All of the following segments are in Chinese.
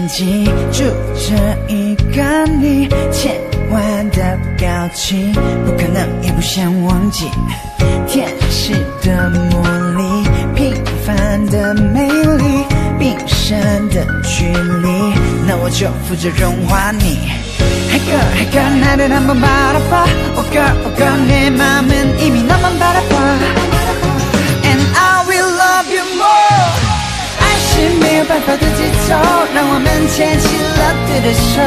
眼睛住着一个你，千万的表情，不可能也不想忘记。天使的魔力，平凡的美丽，冰山的距离，那我就负责融化你。해가 나를 한번 바라봐 오가 내 맘은 이미 너만 바라봐 And I will love you more 爱是没有办法的节奏让我们牵起了对的手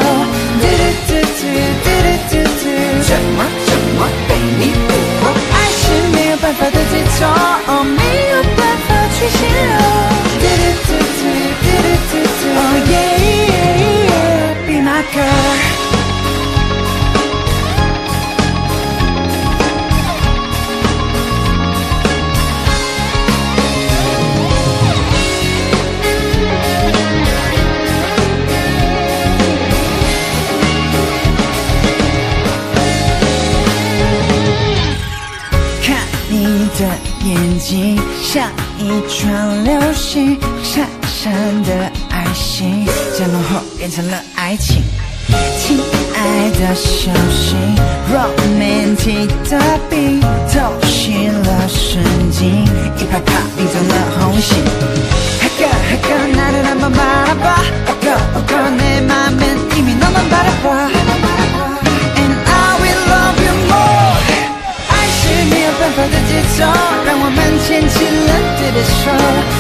怎么被你俘获爱是没有办法的节奏没有办法去形容Oh yeah Be my girl的眼睛像一串流星，闪闪的爱心，在浓厚变成了爱情。亲爱的小心 ，romantic 的冰透熄了神经，一拍啪冰成了红心。해가 나를 한번 바라봐 오가 내 맘은 이미 너만 바라봐 And I will love you more 爱是没有办法的节奏让我们牵起了对的手